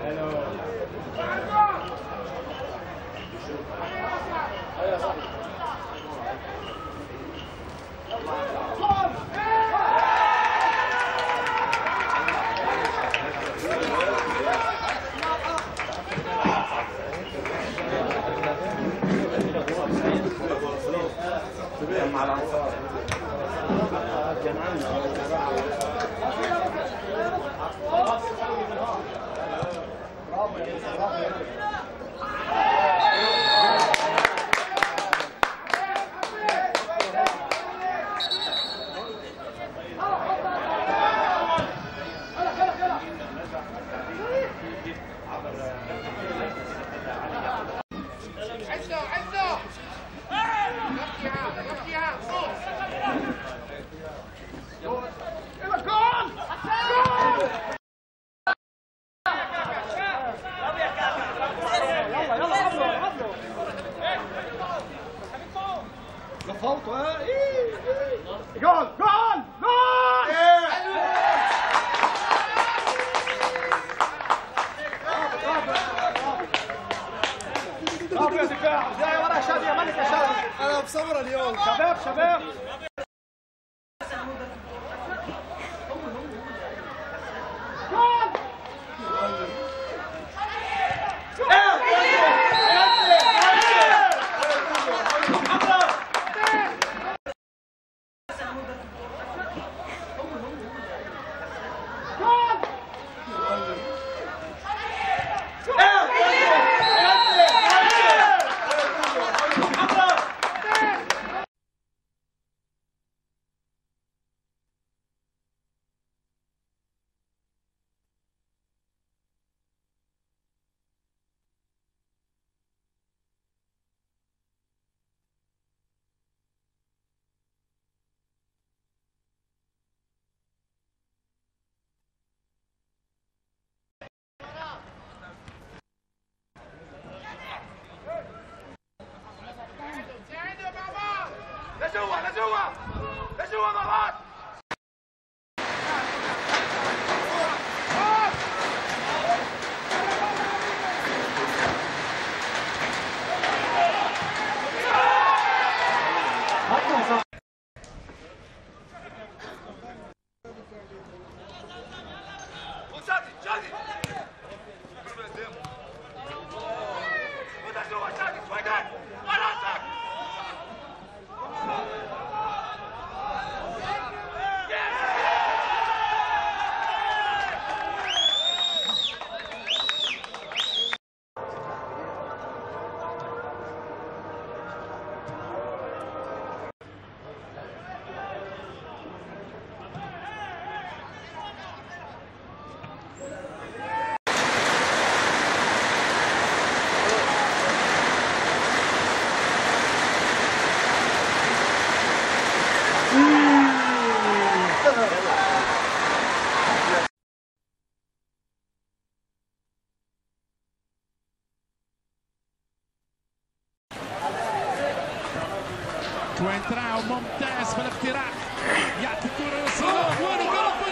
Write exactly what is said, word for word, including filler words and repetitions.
مع الأنصار كان عندنا فوتوا ها جول جول جول برافو يا دفاع جاي ورا شادي يا ملك يا شادي انا بصبر اليوم شباب شباب لجوا لجوا لجوا مرات وشادي شادي وده جوا شادي شوية وراسك كوينتراو ممتاز في الاختراق يعطي الكرة لصلاح وين